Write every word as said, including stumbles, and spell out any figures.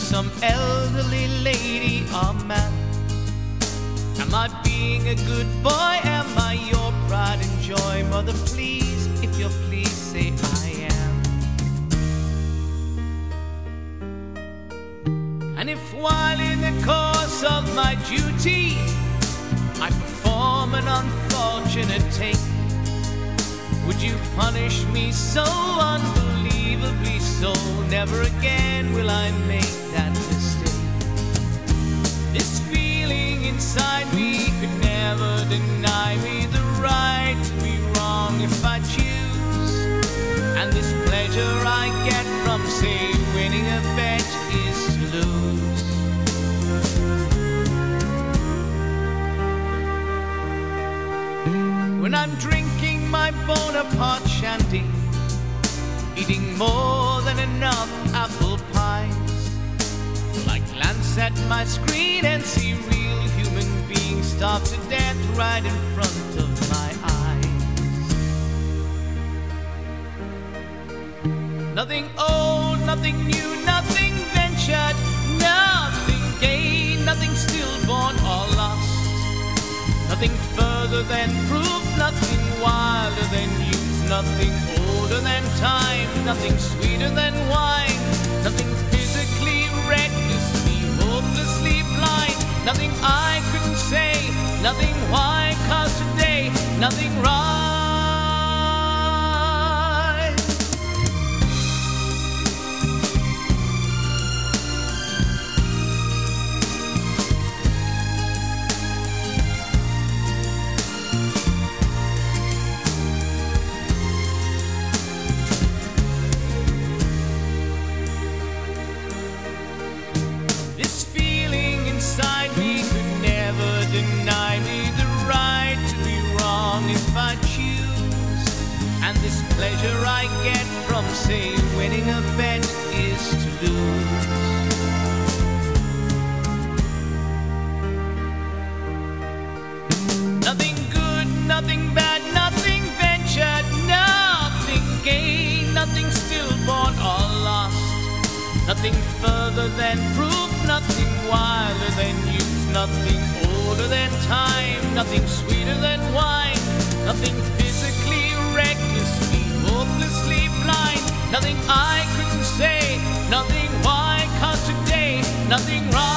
some elderly lady or man? Am I being a good boy? Am I your pride and joy? Mother, please, if you'll please say I am. And if while in the course of my duty I perform an unfortunate take, would you punish me so unbelievably so? Never again will I make that mistake. This feeling inside me could never deny me the right to be wrong if I choose. And this pleasure I get from, say, winning a bet is to lose. When I'm drinking my Bonaparte shandy, eating more than enough apple pies, I glance at my screen and see real human beings starve to death right in front of my eyes. Nothing old, nothing new, nothing ventured, nothing gained, nothing stillborn or lost. Nothing further than proof, nothing wilder than youth, nothing older than time, nothing sweeter than wine, nothing physically recklessly, hopelessly blind, nothing I couldn't say, nothing why, 'cause today, nothing right. Inside me could never deny me the right to be wrong if I choose. And this pleasure I get from, say, winning a bet is to lose. Nothing good, nothing bad, nothing ventured, nothing gained, nothing stillborn or lost. Nothing further than proof, nothing wilder than youth, nothing older than time, nothing sweeter than wine, nothing physically, recklessly, hopelessly blind, nothing I couldn't say, nothing why, 'cause today, nothing right.